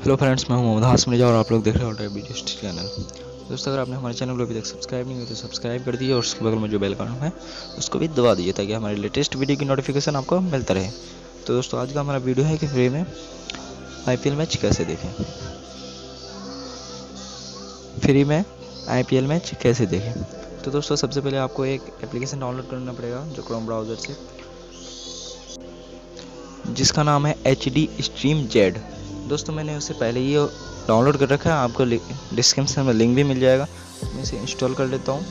Hello friends, मैं हूं मोहम्मद हाशमी और आप लोग देख रहे हो टेक बिगेस्ट चैनल। दोस्तों, अगर आपने हमारे चैनल को अभी तक सब्सक्राइब नहीं किया तो सब्सक्राइब कर दीजिए और उसके बगल में जो बेल आइकन है उसको भी दबा दीजिए ताकि हमारे लेटेस्ट वीडियो की नोटिफिकेशन आपको मिलता रहे। तो दोस्तों, आज का हमारा वीडियो है कि फ्री में IPL मैच कैसे देखें। फ्री में IPL मैच कैसे देखें। तो दोस्तों, सबसे पहले आपको एक एप्लीकेशन डाउनलोड करना पड़ेगा जो क्रोम ब्राउज़र से, जिसका नाम है HD Stream Z। दोस्तों, मैंने उससे पहले ही डाउनलोड कर रखा है, आपको डिस्क्रिप्शन में लिंक भी मिल जाएगा। मैं इसे इंस्टॉल कर लेता हूँ।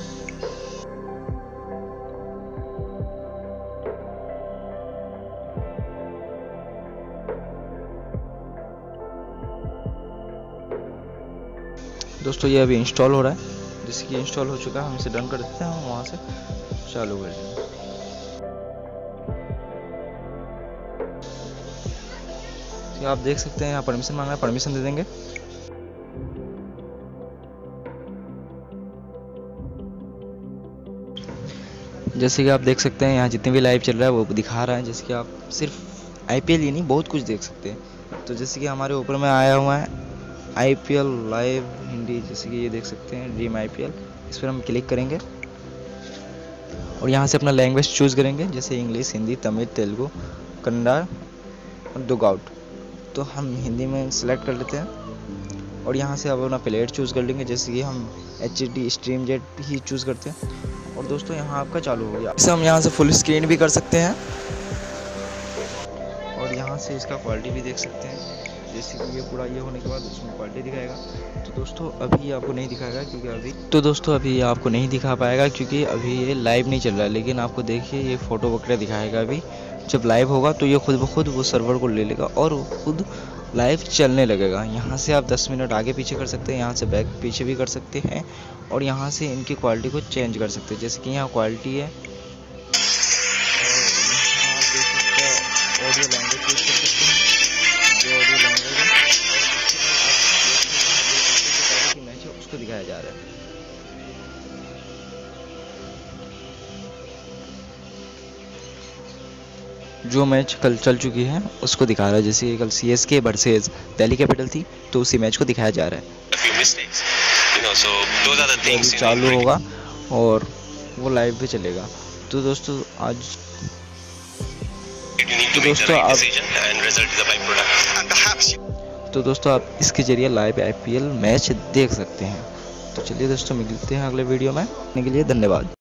दोस्तों, ये अभी इंस्टॉल हो रहा है। जैसे कि इंस्टॉल हो चुका है, हम इसे डन कर देते हैं। हम वहाँ से चालू कर देंगे। तो आप देख सकते हैं यहाँ परमिशन मांगा है, परमिशन दे देंगे। जैसे कि आप देख सकते हैं यहाँ जितने भी लाइव चल रहा है वो दिखा रहा है। जैसे कि आप सिर्फ IPL ही नहीं, बहुत कुछ देख सकते हैं। तो जैसे कि हमारे ऊपर में आया हुआ है IPL लाइव हिंदी, जैसे कि ये देख सकते हैं ड्रीम IPL। इस पर हम क्लिक करेंगे और यहाँ से अपना लैंग्वेज चूज़ करेंगे, जैसे इंग्लिश, हिंदी, तमिल, तेलुगु, कन्नड़ा और दुगाउट। तो हम हिंदी में सेलेक्ट कर लेते हैं और यहाँ से अब अपना प्लेयर चूज़ कर लेंगे, जैसे कि हम HD Stream Z ही चूज़ करते हैं। और दोस्तों, यहाँ आपका चालू हो गया। इसे हम यहाँ से फुल स्क्रीन भी कर सकते हैं और यहाँ से इसका क्वालिटी भी देख सकते हैं। जैसे कि ये पूरा ये होने के बाद उसमें क्वालिटी दिखाएगा। तो दोस्तों, अभी आपको नहीं दिखाएगा क्योंकि अभी आपको नहीं दिखा पाएगा क्योंकि अभी ये लाइव नहीं चल रहा है। लेकिन आपको देखिए ये फ़ोटो वगैरह दिखाएगा। अभी जब लाइव होगा तो ये खुद ब खुद वो सर्वर को ले लेगा और खुद लाइव चलने लगेगा। यहाँ से आप 10 मिनट आगे पीछे कर सकते हैं, यहाँ से बैक पीछे भी कर सकते हैं और यहाँ से इनकी क्वालिटी को चेंज कर सकते हैं। जैसे कि यहाँ क्वालिटी है, ऑडियो लैंग्वेज यूज कर सकते हैं, जो ऑडियो लैंग्वेज है मैच है उसको दिखाया जा रहा है। जो मैच कल चल चुकी है उसको दिखा रहा है। जैसे कि कल CSK वर्सेस दिल्ली कैपिटल थी, तो उसी मैच को दिखाया जा रहा है। चालू होगा और वो लाइव भी चलेगा। तो दोस्तों, आप इसके जरिए लाइव IPL मैच देख सकते हैं। तो चलिए दोस्तों, मिलते हैं अगले वीडियो में। देखने के लिए धन्यवाद।